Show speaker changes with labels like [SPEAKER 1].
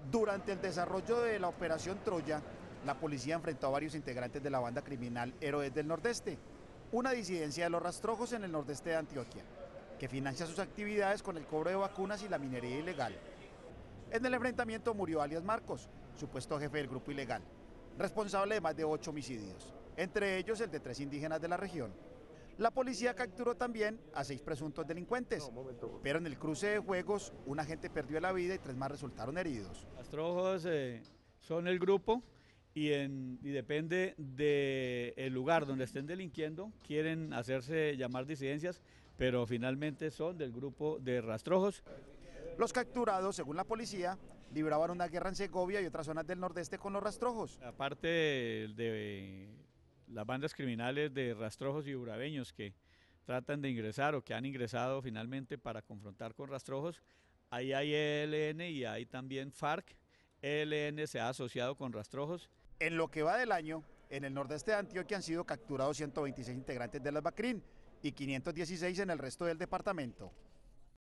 [SPEAKER 1] Durante el desarrollo de la Operación Troya, la policía enfrentó a varios integrantes de la banda criminal Héroes del Nordeste, una disidencia de los rastrojos en el nordeste de Antioquia, que financia sus actividades con el cobro de vacunas y la minería ilegal. En el enfrentamiento murió alias Marcos, supuesto jefe del grupo ilegal, responsable de más de 8 homicidios, entre ellos el de 3 indígenas de la región. La policía capturó también a 6 presuntos delincuentes, pero en el cruce de fuegos un agente perdió la vida y 3 más resultaron heridos.
[SPEAKER 2] Rastrojos son el grupo y depende del lugar donde estén delinquiendo, quieren hacerse llamar disidencias, pero finalmente son del grupo de rastrojos.
[SPEAKER 1] Los capturados, según la policía, libraban una guerra en Segovia y otras zonas del nordeste con los rastrojos.
[SPEAKER 2] Aparte de las bandas criminales de rastrojos y urabeños que tratan de ingresar o que han ingresado finalmente para confrontar con rastrojos, ahí hay ELN y hay también FARC. ELN se ha asociado con rastrojos.
[SPEAKER 1] En lo que va del año, en el nordeste de Antioquia han sido capturados 126 integrantes de las BACRIN y 516 en el resto del departamento.